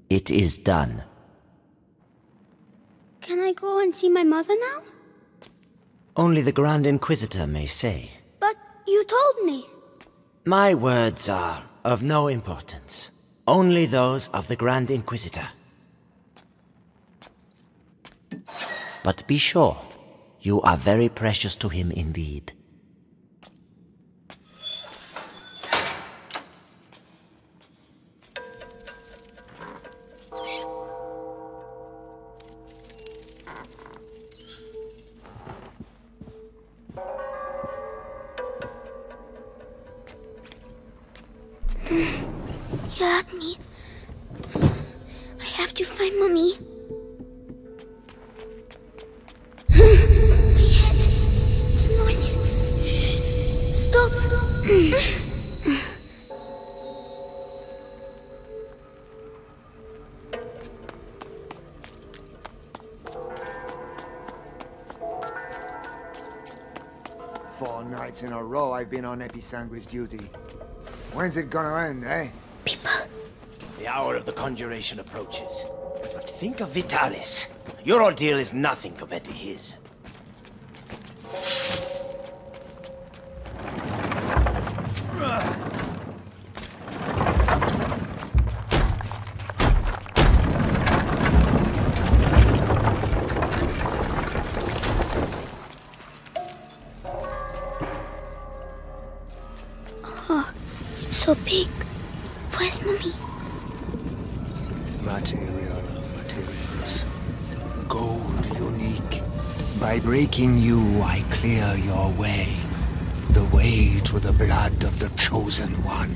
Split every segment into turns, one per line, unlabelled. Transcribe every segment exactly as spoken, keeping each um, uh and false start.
It is done.
Can I go and see my mother now?
Only the Grand Inquisitor may say.
But you told me.
My words are of no importance. Only those of the Grand Inquisitor. But be sure, you are very precious to him indeed.
You hurt me. I have to find Mommy. My head. It's noise. Shh. Stop.
Four nights in a row I've been on Episanguis duty. When's it gonna end, eh?
People.
The hour of the conjuration approaches. But think of Vitalis. Your ordeal is nothing compared to his.
Oh, so big. Where's Mommy?
Material of materials. Gold unique. By breaking you, I clear your way. The way to the blood of the Chosen One.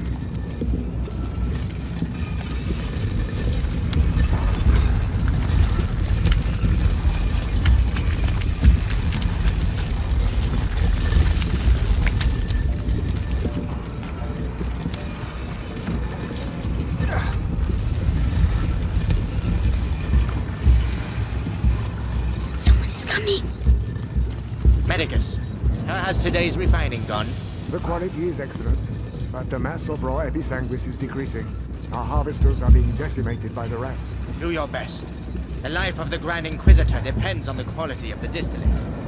Medicus, how has today's refining gone?
The quality is excellent, but the mass of raw Episanguis is decreasing. Our harvesters are being decimated by the rats.
Do your best. The life of the Grand Inquisitor depends on the quality of the distillate.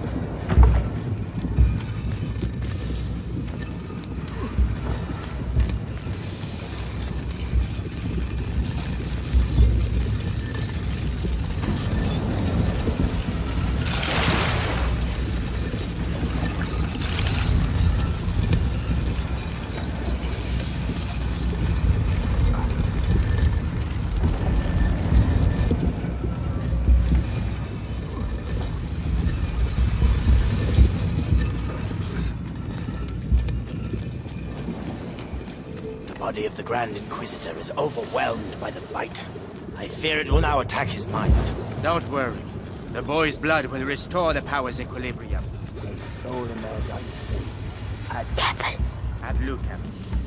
The body of the Grand Inquisitor is overwhelmed by the bite. I fear it will now attack his mind.
Don't worry. The boy's blood will restore the power's equilibrium.
Careful.
Ad lucem.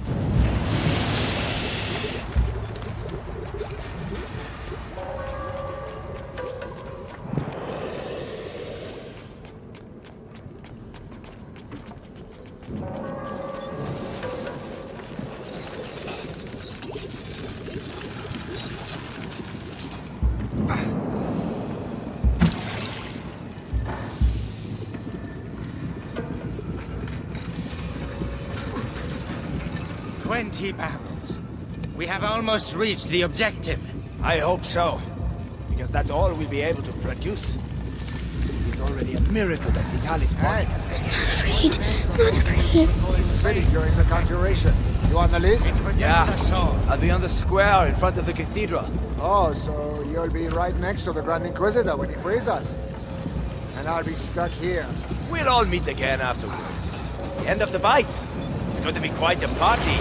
Twenty barrels. We have almost reached the objective.
I hope so, because that's all we'll be able to produce. It is already a miracle that Vitalis body.
Not afraid. Not afraid.
In the city during the conjuration. You on the list?
Yeah, I'll be on the square in front of the cathedral.
Oh, so you'll be right next to the Grand Inquisitor when he frees us. And I'll be stuck here.
We'll all meet again afterwards. The end of the bite. It's going to be quite a party.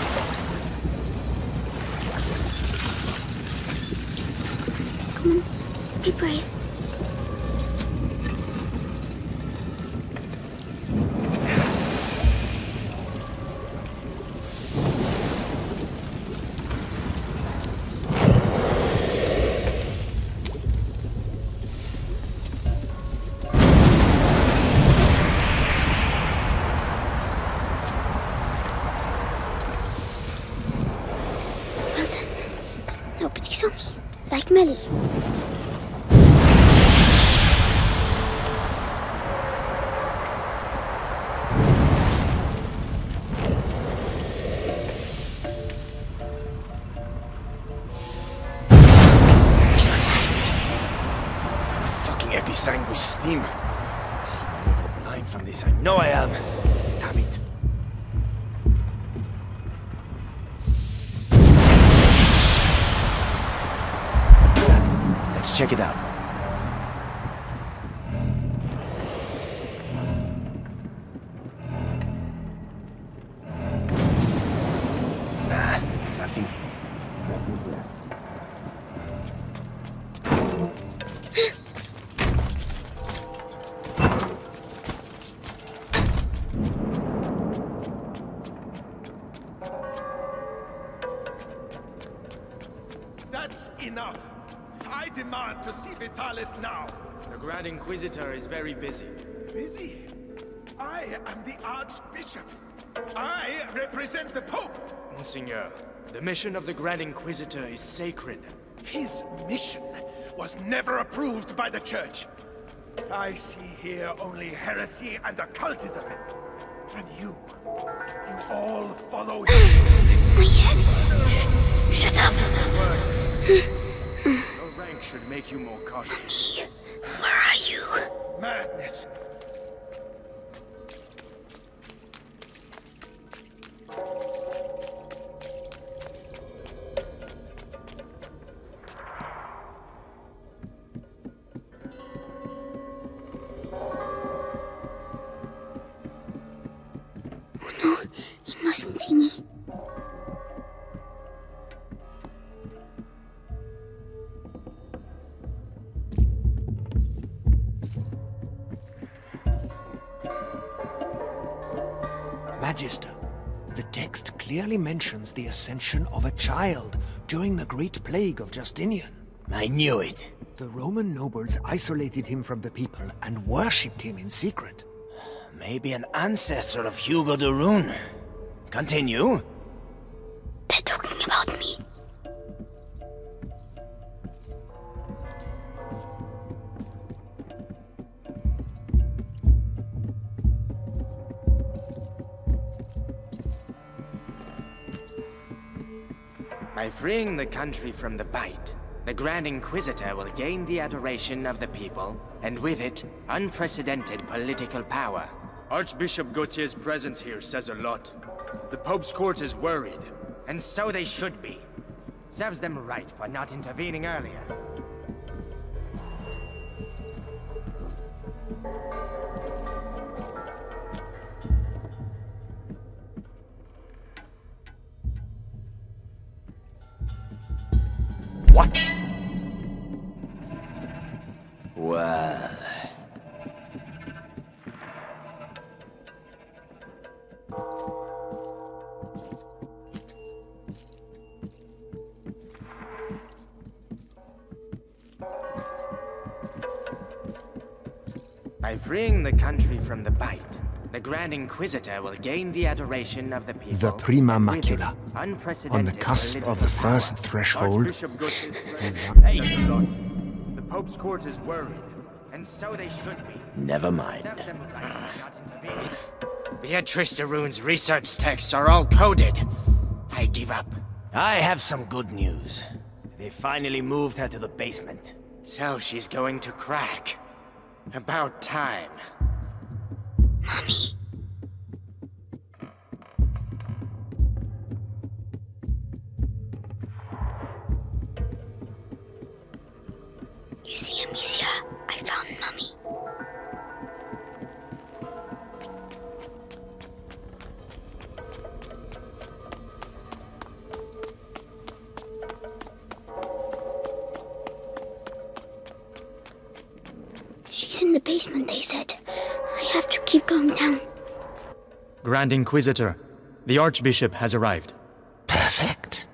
Come on. Be brave. Well done. Nobody saw me. Like Melly.
Fucking episanguis steam. Blind from this, I know I am. Damn it. Let's check it out. Nah, nothing.
That's enough. I demand to see Vitalis now.
The Grand Inquisitor is very busy.
Busy? I am the Archbishop. I represent the Pope.
Monseigneur, the mission of the Grand Inquisitor is sacred.
His mission was never approved by the Church. I see here only heresy and occultism. And you, you all follow him.
My head. Shh, shut up.
Your rank should make you more cautious.
Me, where are you?
Madness.
Oh no, he mustn't see me.
Magister, the text clearly mentions the ascension of a child during the Great Plague of Justinian.
I knew it.
The Roman nobles isolated him from the people and worshipped him in secret.
Maybe an ancestor of Hugo de Rune. Continue.
They're talking about me.
By freeing the country from the bite, the Grand Inquisitor will gain the adoration of the people, and with it, unprecedented political power. Archbishop Gautier's presence here says a lot. The Pope's court is worried, and so they should be. Serves them right for not intervening earlier.
What? Well...
By freeing the country from the bite, the Grand Inquisitor will gain the adoration of the people.
The Prima
and with it,
Macula,
unprecedented
on the cusp of the
political
first
power.
threshold.
Archbishop Gautier's presence
Hey.
says a lot. The Pope's court is worried, and so they should be.
Never mind.
Serves them right for not intervening. Beatrice de Rune's research texts are all coded. I give up.
I have some good news. They finally moved her to the basement.
So she's going to crack. About time.
Mommy. You see, Amicia, I found Mommy. She's in the basement, they said. I have to keep going down.
Grand Inquisitor, the Archbishop has arrived.
Perfect.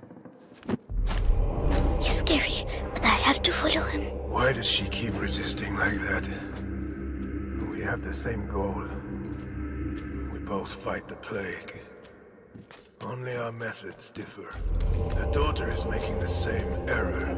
He's scary, but I have to follow him.
Why does she keep resisting like that? We have the same goal. We both fight the plague. All Only our methods differ. The daughter is making the same error.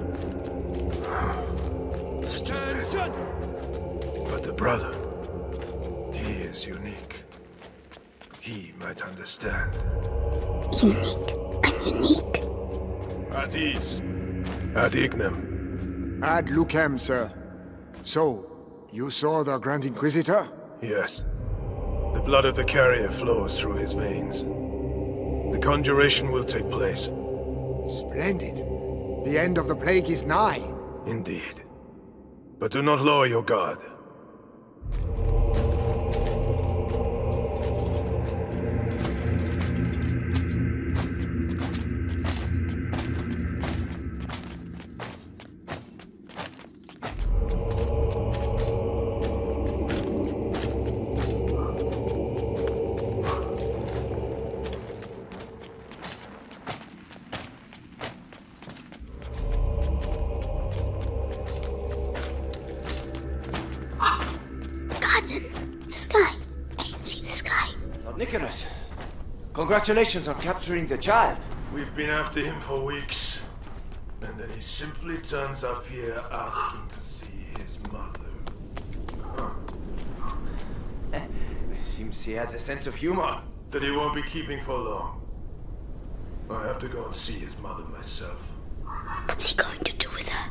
Stupid. But the brother, he is unique. He might understand.
Unique. I'm unique.
At ease. Ad ignem.
Ad lucem, sir. So, you saw the Grand Inquisitor?
Yes. The blood of the carrier flows through his veins. The conjuration will take place.
Splendid. The end of the plague is nigh.
Indeed. But do not lower your guard.
Congratulations on capturing the child.
We've been after him for weeks. And then he simply turns up here asking to see his mother.
Huh. Seems he has a sense of humor.
That he won't be keeping for long. I have to go and see his mother myself.
What's he going to do with her?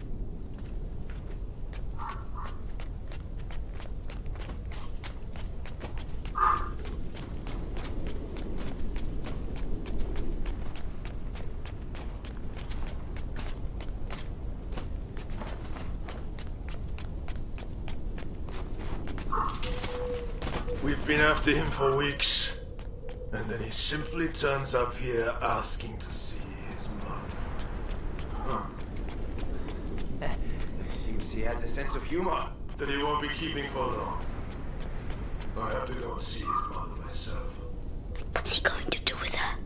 We've been after him for weeks, and then he simply turns up here asking to see his mother.
Huh. Seems he has a sense of humor.
That he won't be keeping for long. I have to go and see his mother myself.
What's he going to do with her?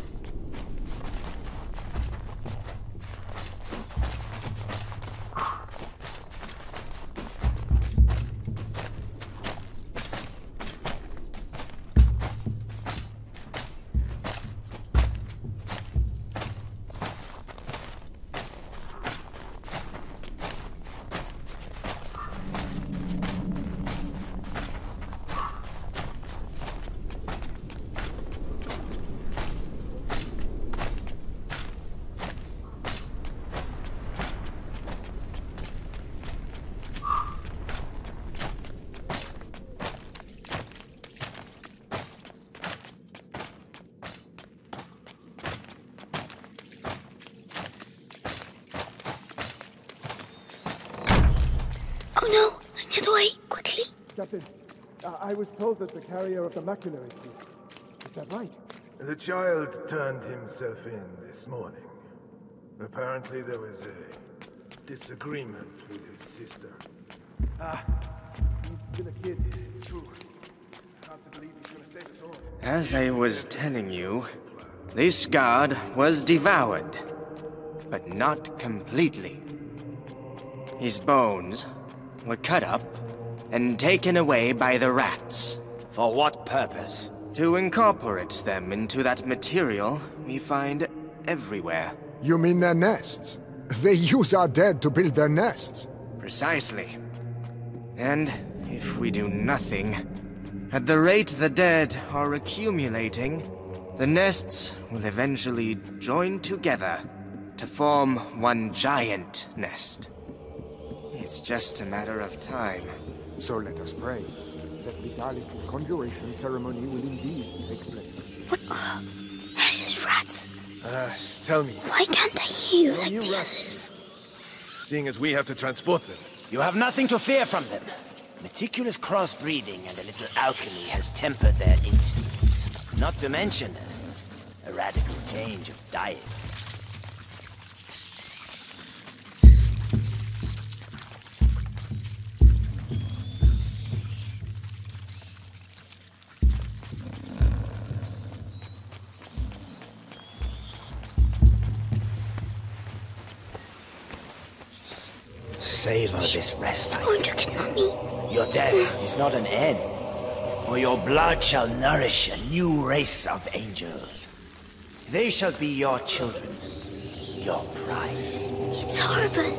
Captain, uh, I was told that the carrier of the macular is here. Is that right?
The child turned himself in this morning. Apparently there was a disagreement with his sister.
Ah, he's still a kid, it's true. Hard to believe he's gonna save us all.
As I was telling you, this guard was devoured, but not completely. His bones were cut up and taken away by the rats.
For what purpose?
To incorporate them into that material we find everywhere.
You mean their nests? They use our dead to build their nests.
Precisely. And if we do nothing, at the rate the dead are accumulating, the nests will eventually join together to form one giant nest. It's just a matter of time.
So let us pray that Vitalis' conjuration ceremony will indeed take place.
What uh, hellish rats?
Uh, tell me.
Why can't I hear
Are
like
you
the
rats?
others?
Seeing as we have to transport them.
You have nothing to fear from them. Meticulous crossbreeding and a little alchemy has tempered their instincts. Not to mention a, a radical change of diet. Savor this respite.
It's going to get Mommy.
Your death is not an end, for your blood shall nourish a new race of angels. They shall be your children. Your pride.
It's horrible.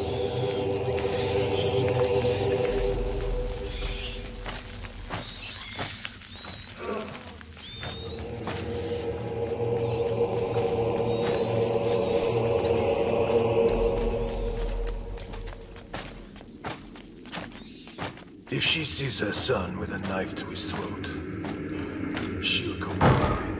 If she sees her son with a knife to his throat, she'll go for it.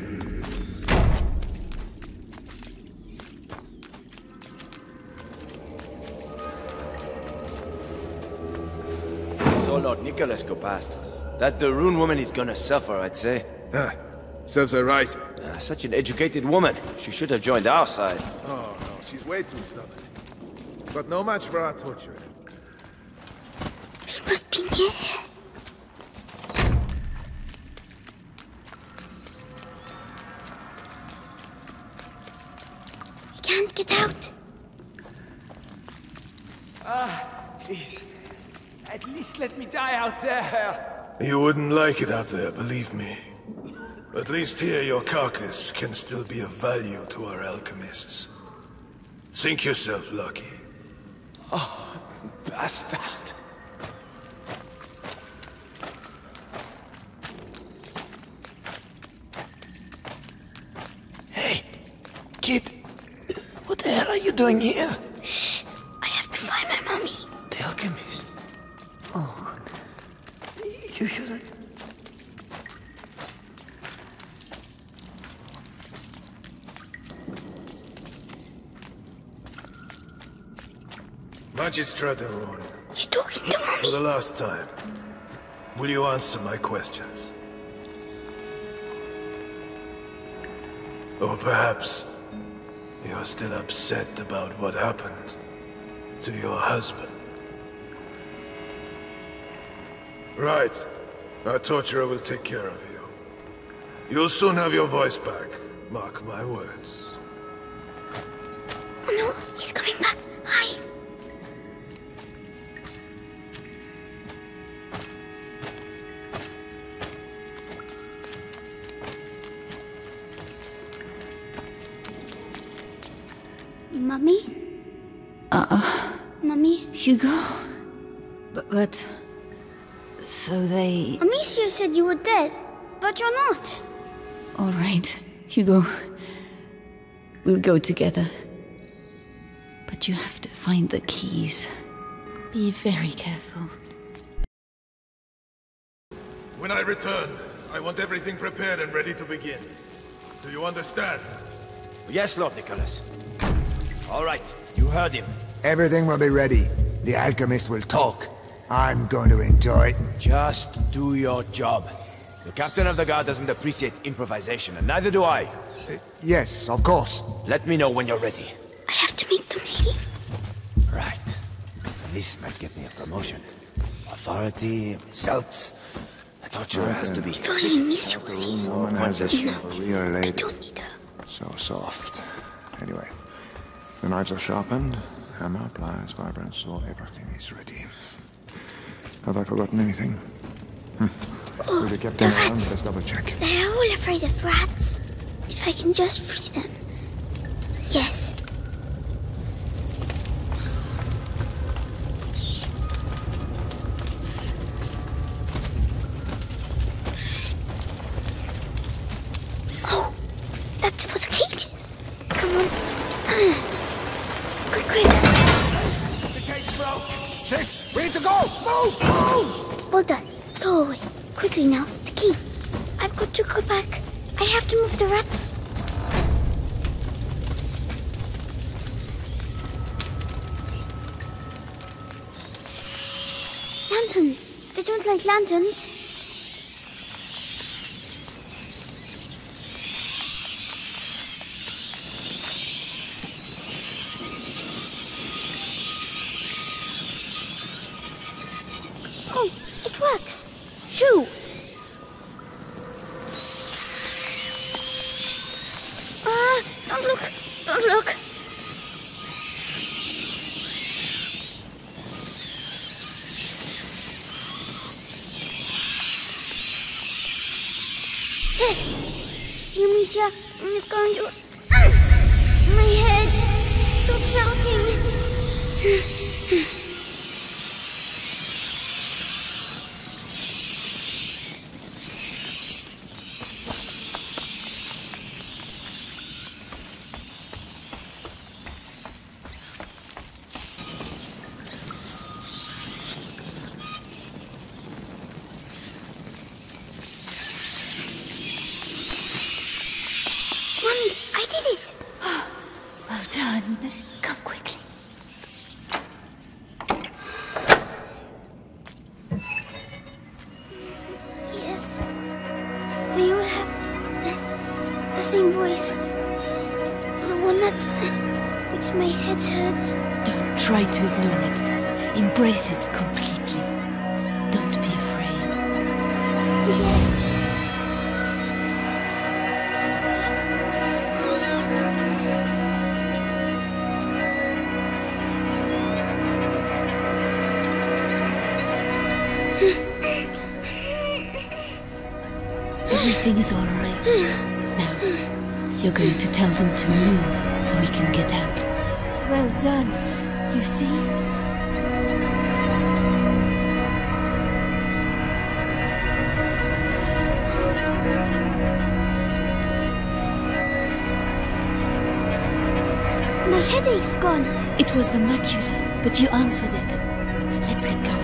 So Lord Nicholas go past. That the Rune woman is gonna suffer, I'd say.
Ah, serves her right.
Uh, such an educated woman. She should have joined our side.
Oh, no, she's way too stubborn. But no match for our torturer.
He must be near here. We can't get out.
Ah, please. At least let me die out there.
You wouldn't like it out there, believe me. At least here your carcass can still be of value to our alchemists. Think yourself lucky.
Oh, bastard. Hey, kid. What the hell are you doing here?
Shh. I have to find my mommy.
The alchemist? Oh, you shouldn't.
Magistrate Rune,
He's talking to
for
mommy.
the last time, will you answer my questions? Or perhaps you're still upset about what happened to your husband. Right. Our torturer will take care of you. You'll soon have your voice back. Mark my words.
Oh no, he's coming back. Hide. Mummy?
Uh-uh.
Mummy?
Hugo? But, but... So they...
Amicia said you were dead, but you're not.
All right, Hugo. We'll go together. But you have to find the keys. Be very careful.
When I return, I want everything prepared and ready to begin. Do you understand?
Yes, Lord Nicholas. All right, you heard him.
Everything will be ready. The alchemist will talk. I'm going to enjoy it.
Just do your job. The captain of the guard doesn't appreciate improvisation, and neither do I.
Uh, yes, of course.
Let me know when you're ready.
I have to make them leave.
Right. This might get me a promotion. Authority, results. The torturer has to be...
If only Amicia was here.
Woman has a
No,
real
I
lady.
don't need her.
So soft. Anyway, the knives are sharpened. Hammer, pliers, vibrant saw, everything is ready. Have I forgotten anything? Hmm.
Oh,
With the captain
the
around,
rats.
let's double check.
They're all afraid of rats. If I can just free them. Yes. Oh, that's for the cages. Come on. Quick, quick.
The cage broke! Six! We need to go! Move! Move!
Well done. Go away. Quickly now. The key. I've got to go back. I have to move the rats. Lanterns. They don't like lanterns. Oh, it works. Shoo! Ah, don't look. Don't look. Amicia is going to... My head! Stop shouting! Mommy, I did it!
Well done. Come quickly.
Yes. They all have the same voice. The one that makes my head hurt.
Don't try to ignore it. Embrace it completely. Don't be afraid.
Yes.
Everything is all right. Now, you're going to tell them to move so we can get out. Well done. You see?
My headache's gone.
It was the macula, but you answered it. Let's get going.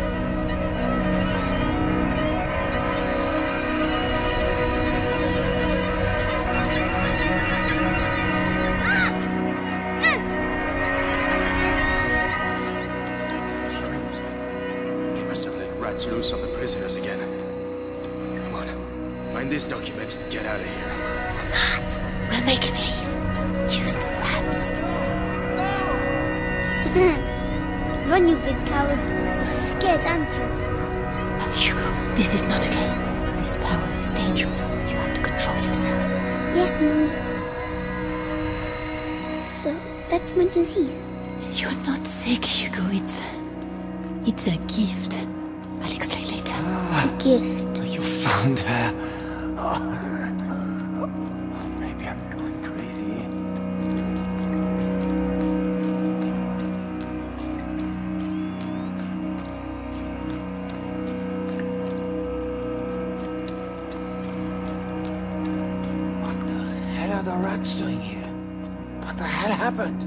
Loose on the prisoners again. Come on. Find this document and get out of here.
God, we'll make him leave. Use the rats.
Run, you big coward. You're scared, aren't you?
Oh, Hugo, this is not okay. This power is dangerous. You have to control yourself.
Yes, Mom. So, that's my disease.
You're not sick, Hugo. It's... It's a gift. I'll explain later.
A gift.
You found her.
Oh. Maybe I'm going crazy.
What the hell are the rats doing here? What the hell happened?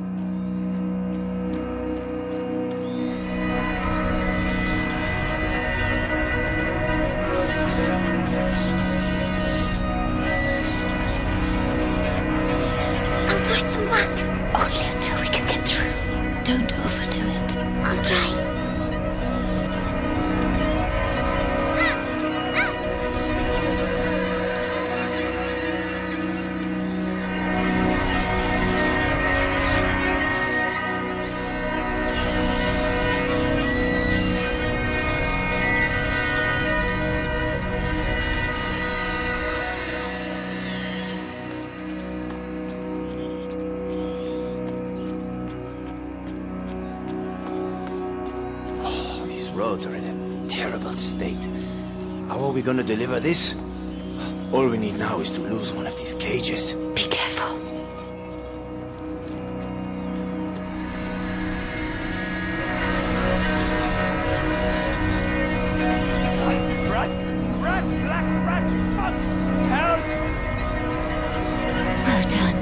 Only until we can get through. Don't overdo it.
I'll try.
Roads are in a terrible state. How are we gonna deliver this? All we need now is to lose one of these cages.
Be careful.
Rat! Rat! Black rat! Fuck! Help!
Well done.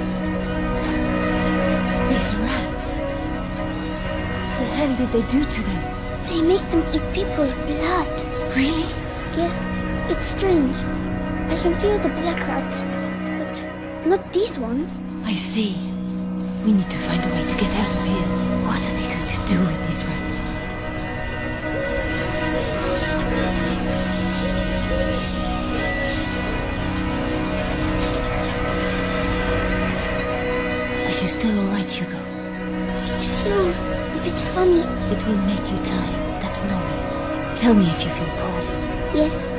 These rats. What the hell did they do to them?
They make them eat people's blood.
Really?
Yes, it's strange. I can feel the black rats, but not these ones.
I see. We need to find a way to get out of here. What are they going to do with these rats? Are you still alright, Hugo?
It feels a bit funny.
It will make you tired. That's normal. Tell me if you feel poorly.
Yes.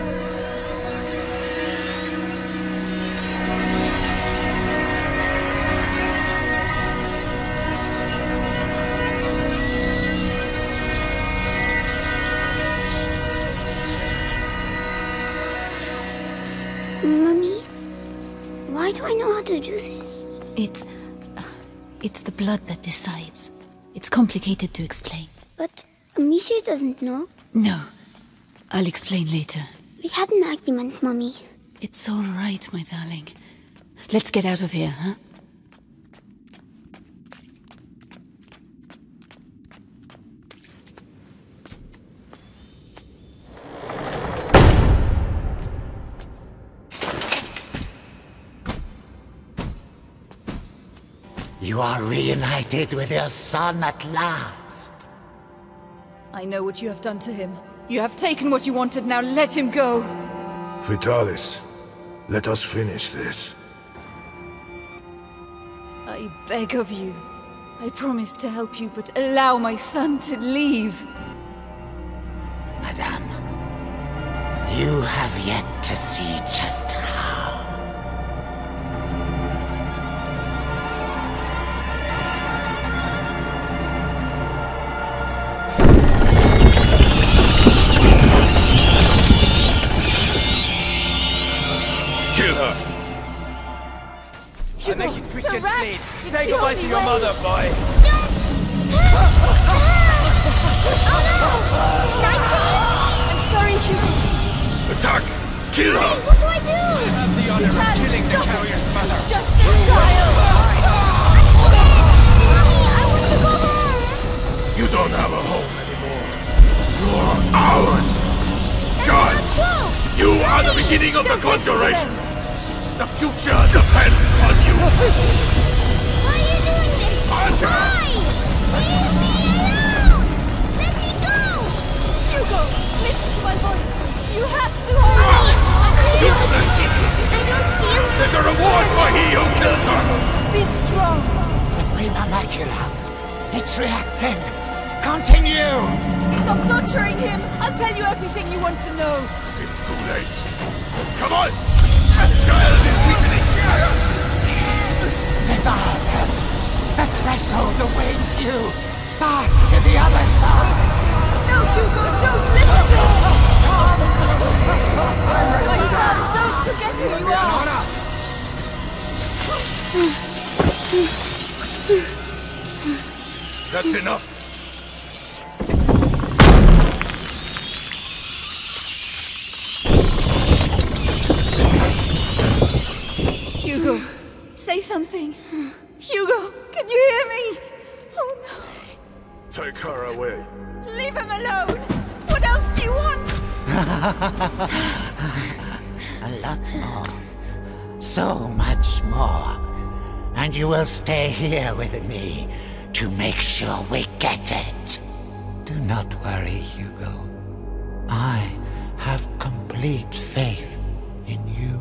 Why do I know how to do this?
It's... Uh, it's the blood that decides. It's complicated to explain.
But Amicia doesn't know.
No. I'll explain later.
We had an argument, Mummy.
It's all right, my darling. Let's get out of here, huh?
You are reunited with your son at last.
I know what you have done to him. You have taken what you wanted, now let him go!
Vitalis, let us finish this.
I beg of you. I promise to help you, but allow my son to leave.
Madame, you have yet to see just how.
I'll make it quick and clean. Say goodbye to your mother, boy.
Don't! I'm sorry, Hugo.
Attack! Kill her!
What do I do?
I have the honor of killing the carrier's mother.
Just a child!
Mommy, I want to go home.
You don't have a home anymore. You are ours! God! You are the beginning of the conjuration! The future depends on you!
Why are you doing this?
Alter!
Why? Leave me alone! Let me go!
Hugo, listen to my voice. You have to hold on.
I don't,
Useless!
I don't feel...
There's a reward for he who kills her!
Be strong.
Prima macula. It's reacting. Continue!
Stop torturing him. I'll tell you everything you want to know.
It's too late. Come on! That child is weakening!
Revive him. The threshold awaits you. Pass to the other side.
No, Hugo, don't listen to him. My son, don't forget who you are.
That's enough.
Hugo, say something. Hugo, can you hear me? Oh no.
Take her away.
Leave him alone. What else do you want?
A lot more. So much more. And you will stay here with me to make sure we get it. Do not worry, Hugo. I have complete faith in you.